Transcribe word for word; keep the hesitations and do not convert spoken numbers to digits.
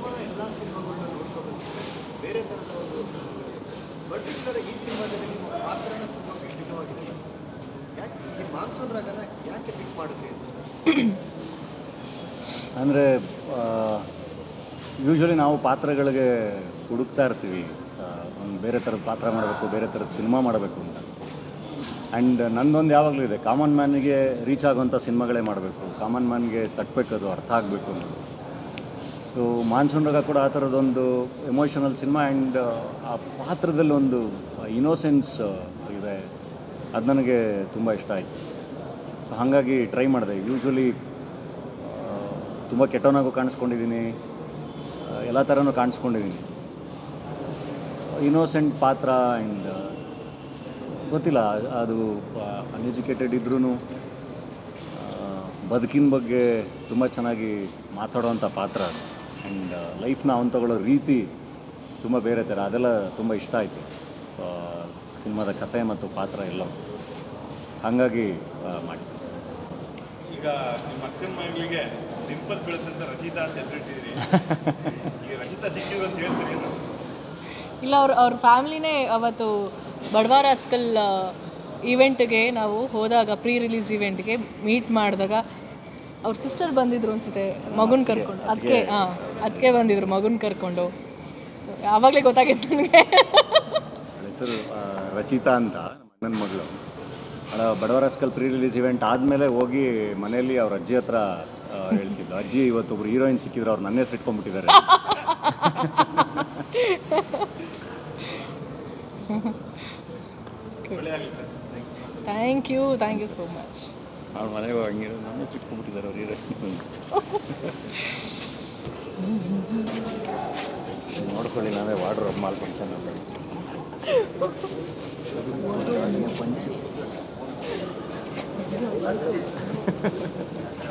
Cinema ಎಲ್ಲ ಸಿನಿಮಾಗಳನ್ನ ನೋಡ್ಕೋಬೇಕು ಬೇರೆ ಥರದ ಒಂದು ಪರ್ಟಿಕ್ಯುಲರ್ ಈ ಸಿನಿಮಾದಲ್ಲಿ ನಿಮ್ಮ ಪಾತ್ರನ ತುಂಬ ವಿಭಿನ್ನವಾಗಿದೆ. ಯಾಕೆ ಈ ಮಾನ್ಸೂನ್ ರಾಗನ ಯಾಕೆ ಪಿಕ್ ಮಾಡಿದ್ರಿ ಅಂದರೆ ಯೂಶ್ವಲಿ ನಾವು ಪಾತ್ರಗಳಿಗೆ ಹುಡುಕ್ತಾ ಇರ್ತೀವಿ, ಒಂದು ಬೇರೆ ಥರದ ಪಾತ್ರ ಮಾಡಬೇಕು, ಬೇರೆ ಥರದ ಸಿನಿಮಾ ಮಾಡಬೇಕು ಅಂತ. ಆ್ಯಂಡ್ ನನ್ನೊಂದು ಯಾವಾಗಲೂ ಇದೆ, ಕಾಮನ್ ಮ್ಯಾನಿಗೆ ರೀಚ್ ಆಗೋಂಥ ಸಿನಿಮಾಗಳೇ ಮಾಡಬೇಕು, ಕಾಮನ್ ಮ್ಯಾನ್ಗೆ ತಟ್ಟಬೇಕದು, ಅರ್ಥ ಆಗಬೇಕು ಅನ್ನೋದು. ಸೊ ಮಾನ್ಸೂನ್ ರಾಗ ಕೂಡ ಆ ಥರದೊಂದು ಎಮೋಷನಲ್ ಸಿನಿಮಾ. ಆ್ಯಂಡ್ ಆ ಪಾತ್ರದಲ್ಲಿ ಒಂದು ಇನೋಸೆನ್ಸ್ ಇದೆ, ಅದು ನನಗೆ ತುಂಬ ಇಷ್ಟ ಆಯಿತು. ಸೊ ಹಾಗಾಗಿ ಟ್ರೈ ಮಾಡಿದೆ. ಯೂಶ್ವಲಿ ತುಂಬ ಕೆಟ್ಟವನಾಗೂ ಕಾಣಿಸ್ಕೊಂಡಿದ್ದೀನಿ, ಎಲ್ಲ ಥರನೂ ಕಾಣಿಸ್ಕೊಂಡಿದ್ದೀನಿ. ಇನೋಸೆಂಟ್ ಪಾತ್ರ ಆ್ಯಂಡ್ ಗೊತ್ತಿಲ್ಲ, ಅದು ಅನ್ಎಜುಕೇಟೆಡ್ ಇದ್ರೂ ಬದುಕಿನ ಬಗ್ಗೆ ತುಂಬ ಚೆನ್ನಾಗಿ ಮಾತಾಡೋವಂಥ ಪಾತ್ರ. ಆ್ಯಂಡ್ ಲೈಫ್ನ ಅವನು ತಗೊಳ್ಳೋ ರೀತಿ ತುಂಬ ಬೇರೆ ಥರ, ಅದೆಲ್ಲ ತುಂಬ ಇಷ್ಟ ಆಯಿತು ಸಿನಿಮಾದ ಕಥೆ ಮತ್ತು ಪಾತ್ರ ಎಲ್ಲ. ಹಾಗಾಗಿ ಮಾಡಿತು. ಈಗ ನಿಮ್ಮ ಅಕ್ಕನ ಮಗಳಿಗೆ ಡಿಂಪಲ್ ಬೀಳುತ್ತಂತ ರಚಿತಾ ಅಂತ ಹೆಸರಿಟ್ಟಿದ್ದೀರಿ. ಈಗ ರಚಿತಾ ಸಿಕ್ಕಿದ್ರು ಅಂತ ಹೇಳ್ತೀರಿ? ಇಲ್ಲ, ಅವ್ರ ಅವ್ರ ಫ್ಯಾಮ್ಲಿನೇ ಅವತ್ತು ಬಡವಾರ ಸ್ಕಲ್ ಈವೆಂಟ್ಗೆ ನಾವು ಹೋದಾಗ, ಪ್ರೀ ರಿಲೀಸ್ ಈವೆಂಟ್ಗೆ ಮೀಟ್ ಮಾಡಿದಾಗ ಅವ್ರ ಸಿಸ್ಟರ್ ಬಂದಿದ್ರು ಅನ್ಸುತ್ತೆ ಮಗುನ ಕರ್ಕೊಂಡು. ಅದಕ್ಕೆ ಹಾಂ ಅದಕ್ಕೆ ಬಂದಿದ್ರು ಮಗುನ ಕರ್ಕೊಂಡು. ಸೊ ಆವಾಗಲೇ ಗೊತ್ತಾಗಿತ್ತು ನನಗೆ. ಹೆಸರು ರಚಿತಾ ಅಂತ, ನನ್ನ ಮಗಳು. ಅವಳ ಬಡವರ ಸ್ಕಲ್ ಪ್ರೀ ರಿಲೀಸ್ ಇವೆಂಟ್ ಆದಮೇಲೆ ಹೋಗಿ ಮನೆಯಲ್ಲಿ ಅವ್ರ ಅಜ್ಜಿ ಹತ್ರ ಹೇಳ್ತಿದ್ಲು, ಅಜ್ಜಿ ಇವತ್ತೊಬ್ರು ಹೀರೋಯಿನ್ ಸಿಕ್ಕಿದ್ರು, ಅವ್ರು ನನ್ನ ಹೆಸರು ಇಟ್ಕೊಂಡ್ಬಿಟ್ಟಿದ್ದಾರೆ. Thank you thank you so much. ಅವ್ರ ಮನೆಗೆ ಹಂಗೆ ನನ್ನ ಹೆಸರು ಇಟ್ಕೊಂಡ್ಬಿಟ್ಟಿದ್ದಾರೆ ಅವ್ರು ಹೀರೋಯಿನ್. ನೋಡ್ಕೊಳ್ಳಿ, ನಾವೇ ವಾರ್ಡ್ರೋಬ್ ಮಾಲ್ ಫಂಕ್ಷನ್ ಅಂತ ಪಂಚ್